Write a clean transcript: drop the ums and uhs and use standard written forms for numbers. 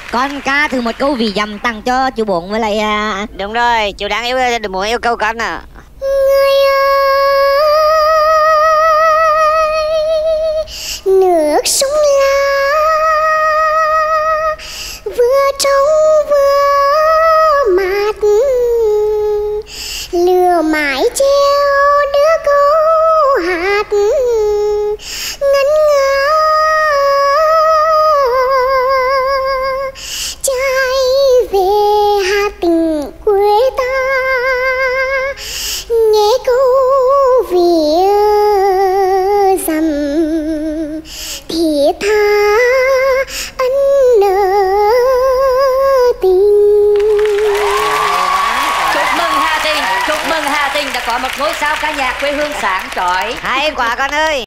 Con ca thử một câu vì dầm tặng cho chú Bốn với lại Đúng rồi, chú đang muốn yêu cầu con à. Người ơi, nước sông La vừa trong vừa mát, lửa mái treo đứa câu hát ngân nga trai về Hà Tĩnh quê ta, nghe câu vía dằm thiết tha ân tình. Chúc mừng Hà Tĩnh, chúc mừng Hà Tĩnh đã có một ngôi sao ca nhạc quê hương sáng chói. Hay quá con ơi.